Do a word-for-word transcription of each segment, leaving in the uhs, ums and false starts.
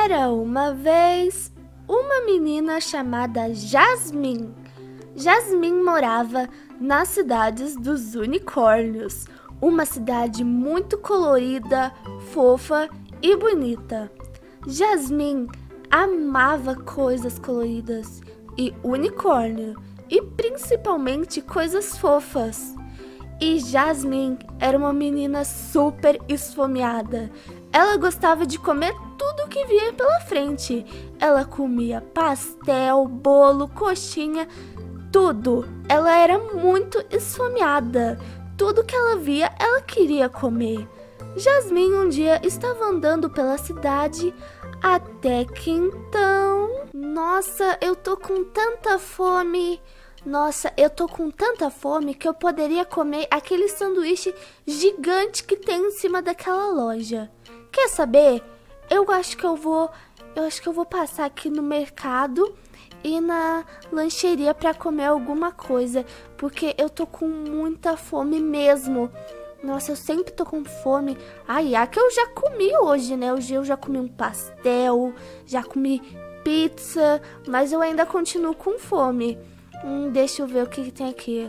Era uma vez uma menina chamada Jasmine. Jasmine morava nas cidades dos unicórnios, uma cidade muito colorida, fofa e bonita. Jasmine amava coisas coloridas e unicórnio, e principalmente coisas fofas. E Jasmine era uma menina super esfomeada. Ela gostava de comer tudo que via pela frente. Ela comia pastel, bolo, coxinha, tudo. Ela era muito esfomeada. Tudo que ela via, ela queria comer. Jasmine um dia estava andando pela cidade, até que então... Nossa, eu tô com tanta fome... Nossa, eu tô com tanta fome que eu poderia comer aquele sanduíche gigante que tem em cima daquela loja. Quer saber? Eu acho que eu vou, eu acho que eu vou passar aqui no mercado e na lancheria para comer alguma coisa, porque eu tô com muita fome mesmo. Nossa, eu sempre tô com fome. Ai, é que eu já comi hoje, né? Hoje eu já comi um pastel, já comi pizza, mas eu ainda continuo com fome. Hum, deixa eu ver o que, que tem aqui.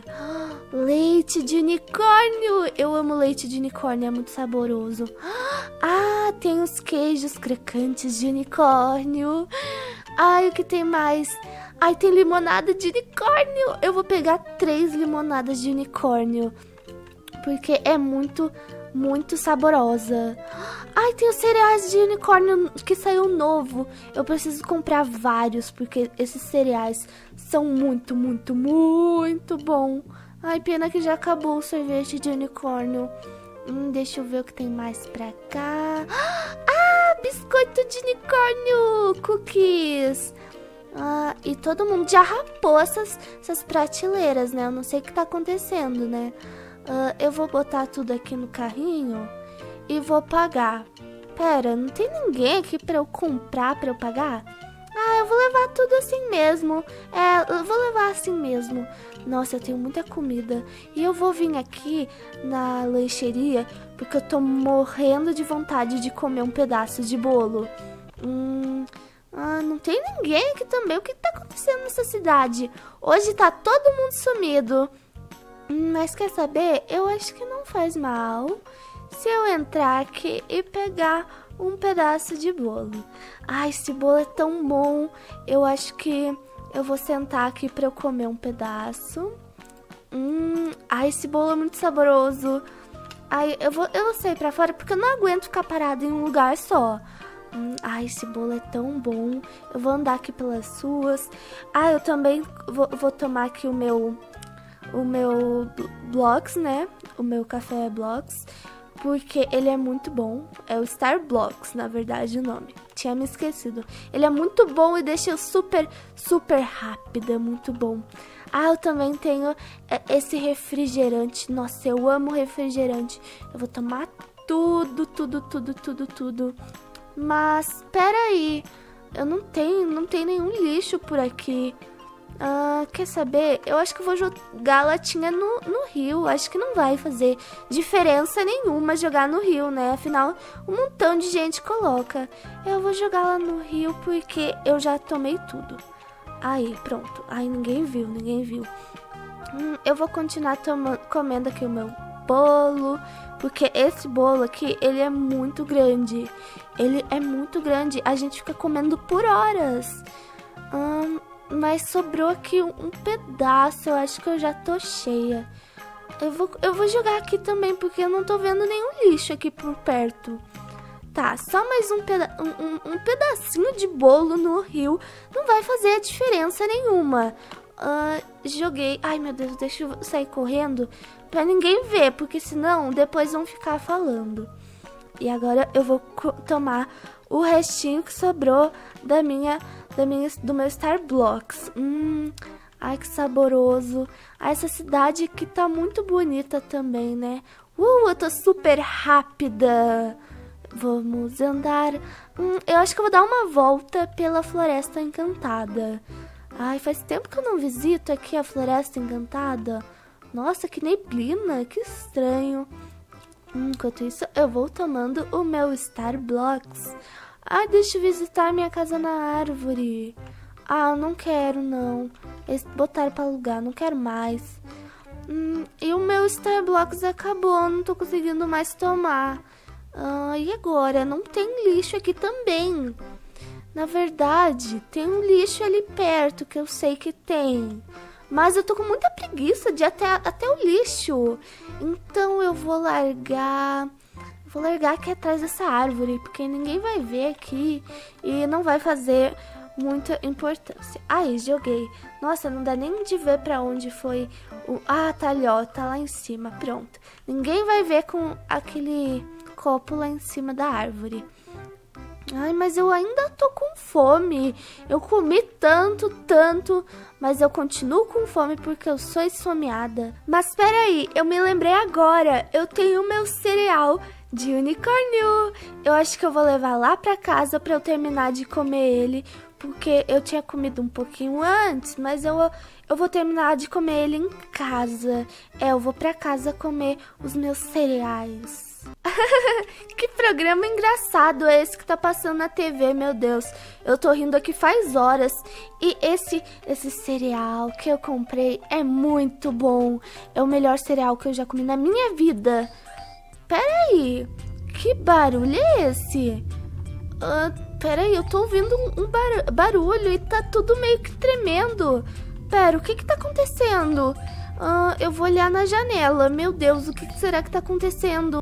Leite de unicórnio. Eu amo leite de unicórnio, é muito saboroso. Ah, tem os queijos crocantes de unicórnio. Ai, o que tem mais? Ai, tem limonada de unicórnio. Eu vou pegar três limonadas de unicórnio, porque é muito, muito saborosa. Ai, tem os cereais de unicórnio que saiu novo. Eu preciso comprar vários, porque esses cereais são muito, muito, muito bom. Ai, pena que já acabou o sorvete de unicórnio. Hum, deixa eu ver o que tem mais pra cá. Ah, biscoito de unicórnio! Cookies! Ah, e todo mundo já rapou essas, essas prateleiras, né? Eu não sei o que tá acontecendo, né? Uh, eu vou botar tudo aqui no carrinho e vou pagar. Pera, não tem ninguém aqui pra eu comprar, pra eu pagar? Ah, eu vou levar tudo assim mesmo. É, eu vou levar assim mesmo. Nossa, eu tenho muita comida. E eu vou vir aqui na lancheria porque eu tô morrendo de vontade de comer um pedaço de bolo. Hum... Ah, não tem ninguém aqui também. O que tá acontecendo nessa cidade? Hoje tá todo mundo sumido. Mas quer saber? Eu acho que não faz mal se eu entrar aqui e pegar um pedaço de bolo. Ai, esse bolo é tão bom. Eu acho que eu vou sentar aqui pra eu comer um pedaço. Hum, ai, esse bolo é muito saboroso. Ai, eu vou, eu vou sair pra fora porque eu não aguento ficar parada em um lugar só. Hum, ai, esse bolo é tão bom. Eu vou andar aqui pelas ruas. Ah, eu também vou, vou tomar aqui o meu... o meu Blocks, né? O meu café Blocks, porque ele é muito bom. É o Starblocks, na verdade, o nome. Tinha me esquecido. Ele é muito bom e deixa eu super, super rápida. Muito bom. Ah, eu também tenho esse refrigerante. Nossa, eu amo refrigerante. Eu vou tomar tudo, tudo, tudo, tudo, tudo. Mas, peraí. Eu não tenho, não tem nenhum lixo por aqui. Ah, quer saber? Eu acho que eu vou jogar a latinha no, no rio. Acho que não vai fazer diferença nenhuma jogar no rio, né? Afinal, um montão de gente coloca. Eu vou jogar lá no rio porque eu já tomei tudo. Aí, pronto. Aí ninguém viu, ninguém viu. Hum, eu vou continuar tomando, comendo aqui o meu bolo, porque esse bolo aqui, ele é muito grande. Ele é muito grande. A gente fica comendo por horas. Hum... Mas sobrou aqui um, um pedaço. Eu acho que eu já tô cheia. Eu vou, eu vou jogar aqui também, porque eu não tô vendo nenhum lixo aqui por perto. Tá, só mais um, peda um, um, um pedacinho de bolo no rio não vai fazer a diferença nenhuma. Uh, joguei. Ai, meu Deus, deixa eu sair correndo pra ninguém ver, porque senão depois vão ficar falando. E agora eu vou tomar o restinho que sobrou da minha... Da minha, do meu Starblocks. Hum, ai, que saboroso. Ah, essa cidade aqui tá muito bonita também, né? Uh, eu tô super rápida. Vamos andar. Hum, eu acho que eu vou dar uma volta pela Floresta Encantada. Ai, faz tempo que eu não visito aqui a Floresta Encantada. Nossa, que neblina, que estranho. Hum, enquanto isso, eu vou tomando o meu Starblocks. Ai, deixa eu visitar minha casa na árvore. Ah, não quero, não. Eles botaram pra alugar, não quero mais. Hum, e o meu Starbucks acabou, não tô conseguindo mais tomar. Ah, e agora? Não tem lixo aqui também. Na verdade, tem um lixo ali perto que eu sei que tem. Mas eu tô com muita preguiça de ir até, até o lixo. Então eu vou largar... Vou largar aqui atrás dessa árvore, porque ninguém vai ver aqui e não vai fazer muita importância. Aí, joguei. Nossa, não dá nem de ver pra onde foi o... Ah, tá ali, ó. Tá lá em cima. Pronto. Ninguém vai ver com aquele copo lá em cima da árvore. Ai, mas eu ainda tô com fome. Eu comi tanto, tanto, mas eu continuo com fome porque eu sou esfomeada. Mas peraí, eu me lembrei agora. Eu tenho meu cereal de unicórnio. Eu acho que eu vou levar lá pra casa pra eu terminar de comer ele, porque eu tinha comido um pouquinho antes, mas eu, eu vou terminar de comer ele em casa. É, eu vou pra casa comer os meus cereais. Que programa engraçado é esse que tá passando na T V, meu Deus. Eu tô rindo aqui faz horas. E esse, esse cereal que eu comprei é muito bom. É o melhor cereal que eu já comi na minha vida. Peraí, que barulho é esse? Uh, peraí, eu tô ouvindo um, um bar barulho e tá tudo meio que tremendo. Pera, o que que tá acontecendo? Uh, eu vou olhar na janela. Meu Deus, o que, que será que tá acontecendo?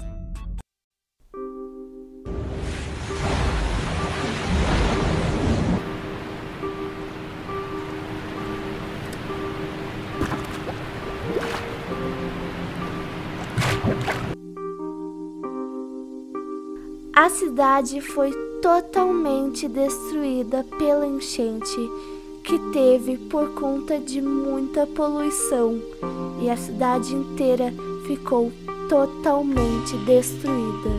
A cidade foi totalmente destruída pela enchente que teve por conta de muita poluição, e a cidade inteira ficou totalmente destruída.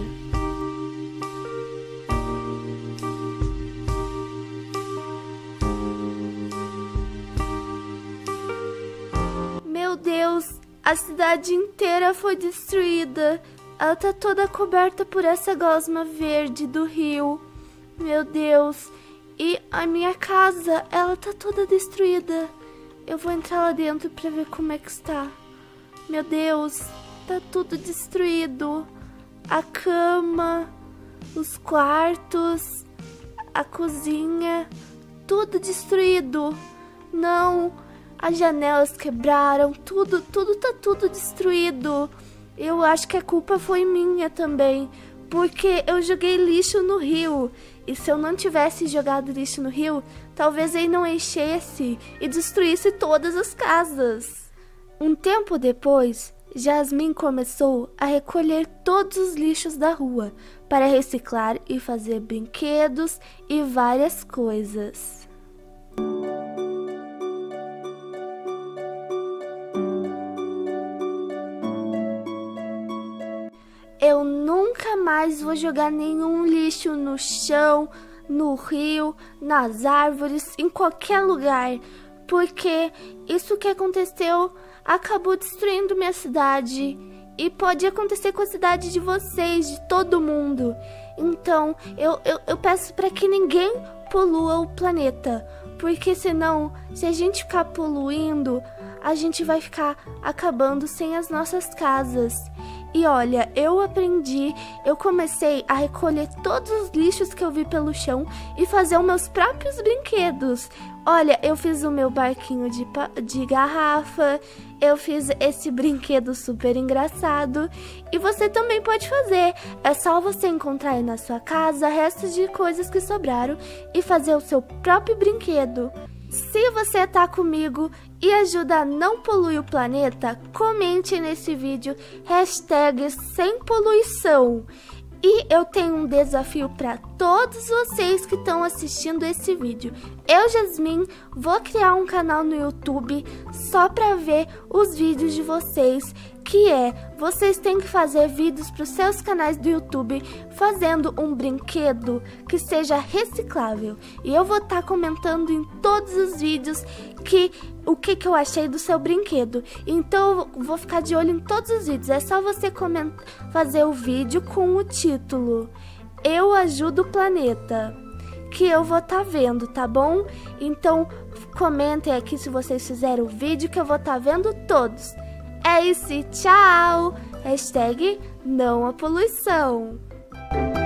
Meu Deus, a cidade inteira foi destruída. Ela tá toda coberta por essa gosma verde do rio. Meu Deus. E a minha casa, ela tá toda destruída. Eu vou entrar lá dentro pra ver como é que está. Meu Deus, tá tudo destruído. A cama, os quartos, a cozinha, tudo destruído. Não, as janelas quebraram, tudo, tudo tá tudo destruído. Eu acho que a culpa foi minha também, porque eu joguei lixo no rio. E se eu não tivesse jogado lixo no rio, talvez ele não enchesse e destruísse todas as casas. Um tempo depois, Jasmine começou a recolher todos os lixos da rua para reciclar e fazer brinquedos e várias coisas. Eu nunca mais vou jogar nenhum lixo no chão, no rio, nas árvores, em qualquer lugar, porque isso que aconteceu acabou destruindo minha cidade e pode acontecer com a cidade de vocês, de todo mundo. Então, eu, eu, eu peço para que ninguém polua o planeta, porque senão, se a gente ficar poluindo, a gente vai ficar acabando sem as nossas casas. E olha, eu aprendi, eu comecei a recolher todos os lixos que eu vi pelo chão e fazer os meus próprios brinquedos. Olha, eu fiz o meu barquinho de, de garrafa, eu fiz esse brinquedo super engraçado e você também pode fazer. É só você encontrar aí na sua casa restos de coisas que sobraram e fazer o seu próprio brinquedo. Se você tá comigo e ajuda a não poluir o planeta, comente nesse vídeo hashtag sem poluição. E eu tenho um desafio para todos vocês que estão assistindo esse vídeo. Eu, Jasmine, vou criar um canal no YouTube só para ver os vídeos de vocês, que é, vocês têm que fazer vídeos para os seus canais do YouTube fazendo um brinquedo que seja reciclável. E eu vou estar tá comentando em todos os vídeos que o que, que eu achei do seu brinquedo. Então eu vou ficar de olho em todos os vídeos. É só você comentar, fazer o vídeo com o título Eu Ajudo o Planeta, que eu vou estar tá vendo, tá bom? Então comentem aqui se vocês fizeram o vídeo que eu vou estar tá vendo todos. É isso, tchau! Hashtag não a poluição.